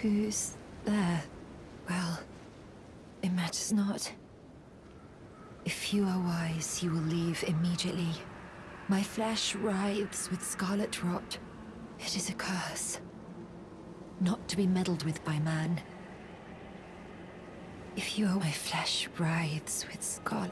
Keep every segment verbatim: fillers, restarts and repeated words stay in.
Who's there? Well, it matters not. If you are wise, you will leave immediately. My flesh writhes with scarlet rot. It is a curse. Not to be meddled with by man. If you are my flesh writhes with scarlet...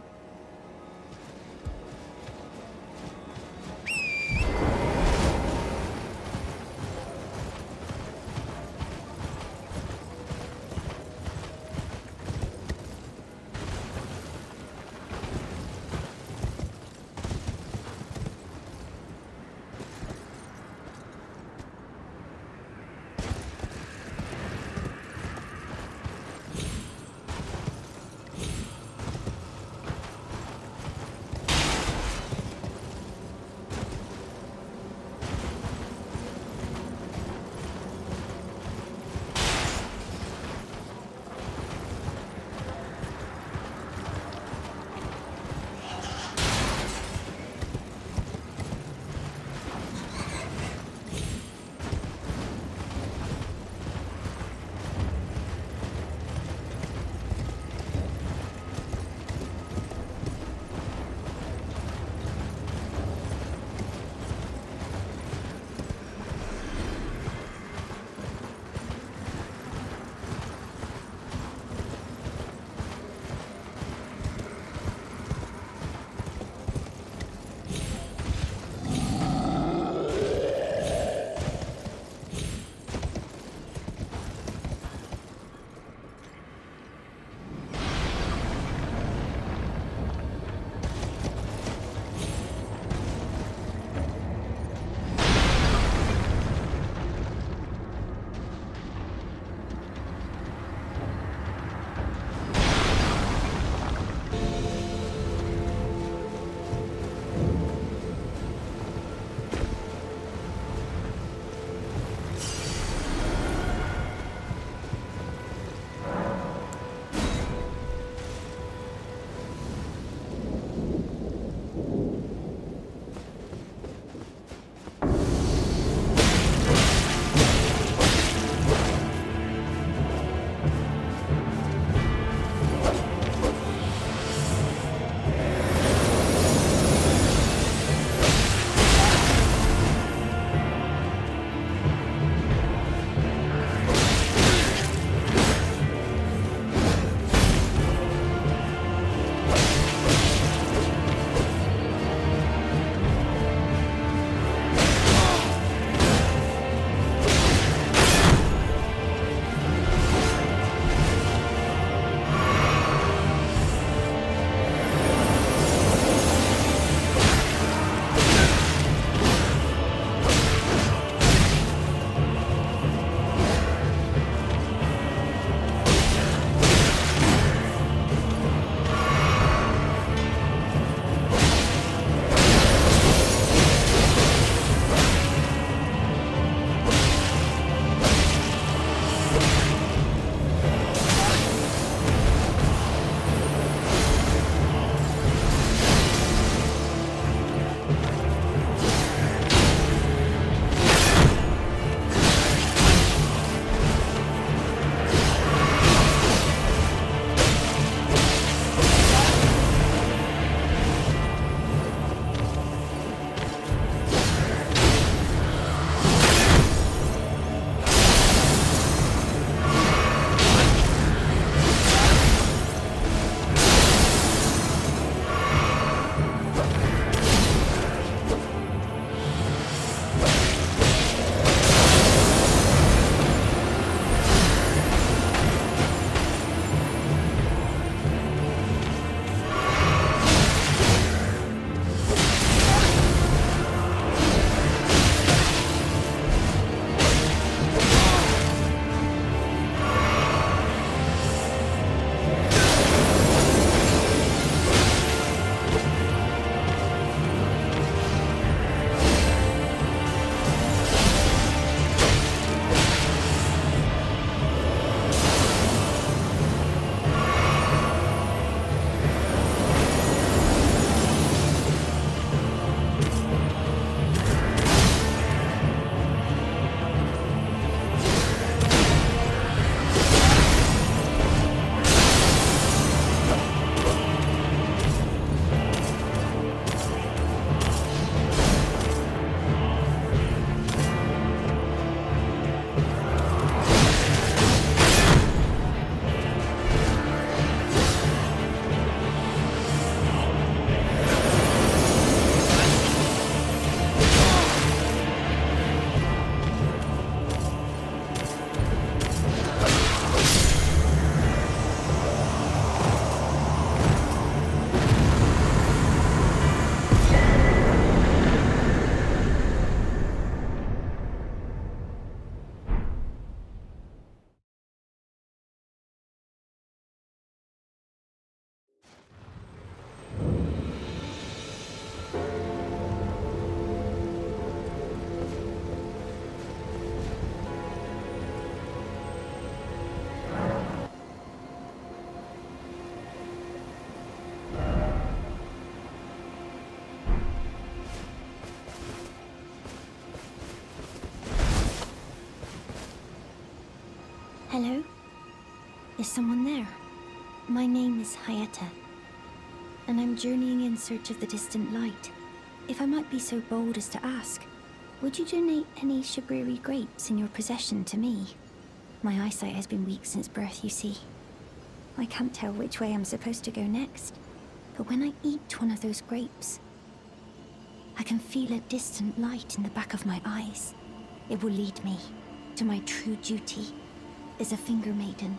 Hello? Is someone there? My name is Hyetta, and I'm journeying in search of the distant light. If I might be so bold as to ask, would you donate any Shabriri grapes in your possession to me? My eyesight has been weak since birth, you see. I can't tell which way I'm supposed to go next, but when I eat one of those grapes, I can feel a distant light in the back of my eyes. It will lead me to my true duty as a finger maiden.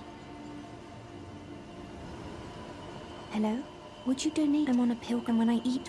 Hello? Would you donate? I'm on a pilgrim when I eat.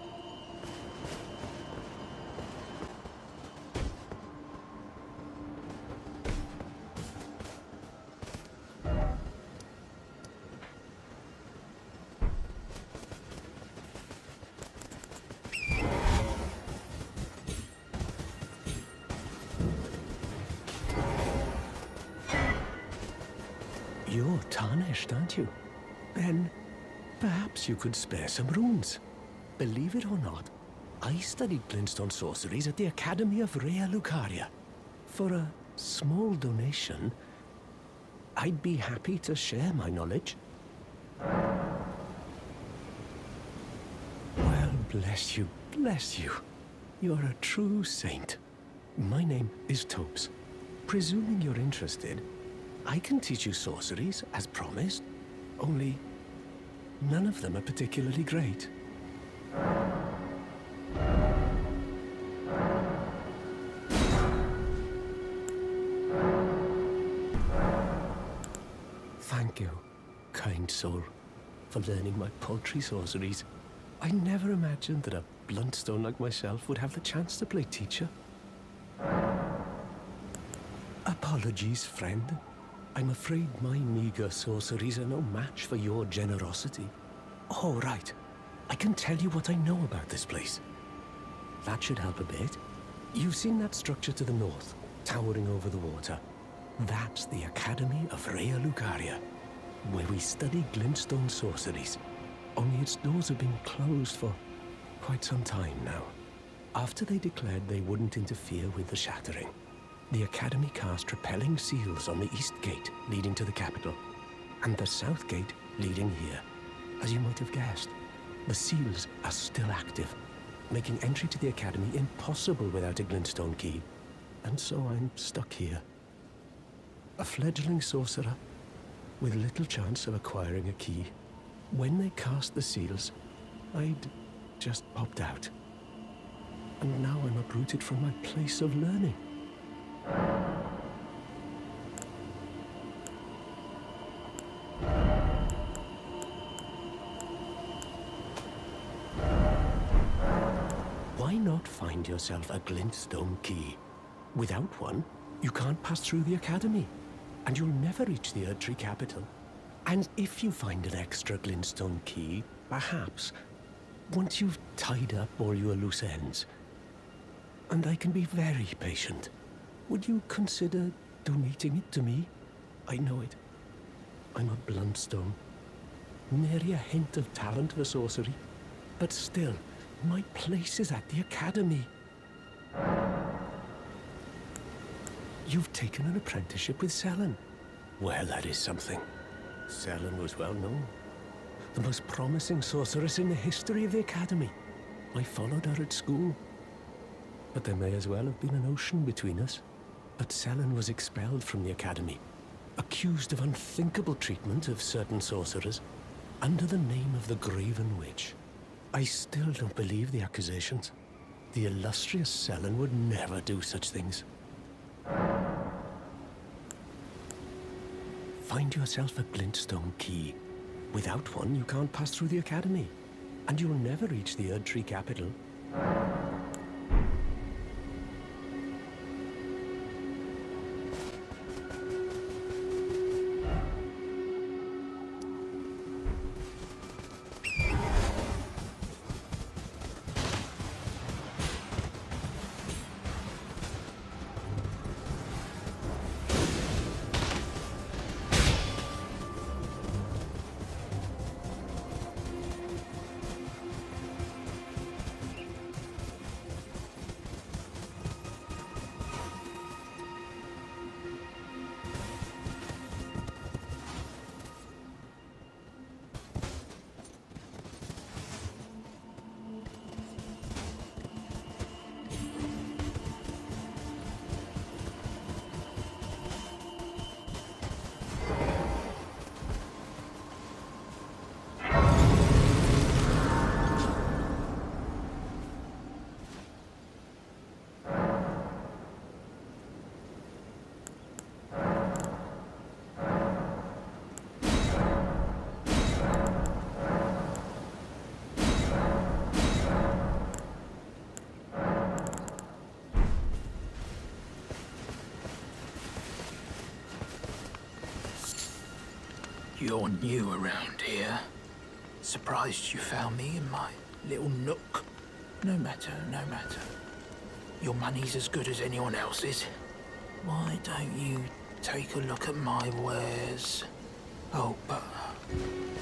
You're tarnished, aren't you? Then perhaps you could spare some runes. Believe it or not, I studied glintstone sorceries at the Academy of Rea Lucaria. For a small donation, I'd be happy to share my knowledge. Well, bless you, bless you. You're a true saint. My name is Topes. Presuming you're interested, I can teach you sorceries, as promised, only none of them are particularly great. Thank you, kind soul, for learning my paltry sorceries. I never imagined that a bluntstone like myself would have the chance to play teacher. Apologies, friend. I'm afraid my meager sorceries are no match for your generosity. Oh, right. I can tell you what I know about this place. That should help a bit. You've seen that structure to the north, towering over the water. That's the Academy of Rea Lucaria, where we study glintstone sorceries. Only its doors have been closed for quite some time now. After they declared they wouldn't interfere with the shattering, the Academy cast repelling seals on the east gate leading to the capital, and the south gate leading here. As you might have guessed, the seals are still active, making entry to the Academy impossible without a glintstone key. And so I'm stuck here. A fledgling sorcerer with little chance of acquiring a key. When they cast the seals, I'd just popped out. And now I'm uprooted from my place of learning. Why not find yourself a glintstone key? Without one, you can't pass through the Academy, and you'll never reach the Erdtree capital. And if you find an extra glintstone key, perhaps, once you've tied up all your loose ends, and I can be very patient, would you consider donating it to me? I know it. I'm a bluntstone. Nary a hint of talent for sorcery. But still, my place is at the Academy. You've taken an apprenticeship with Selen. Well, that is something. Selen was well known. The most promising sorceress in the history of the Academy. I followed her at school. But there may as well have been an ocean between us. But Selen was expelled from the Academy, accused of unthinkable treatment of certain sorcerers, under the name of the Graven Witch. I still don't believe the accusations. The illustrious Selen would never do such things. Find yourself a glintstone key. Without one, you can't pass through the Academy, and you'll never reach the Erdtree capital. You're new around here. Surprised you found me in my little nook. No matter, no matter. Your money's as good as anyone else's. Why don't you take a look at my wares? Oh, but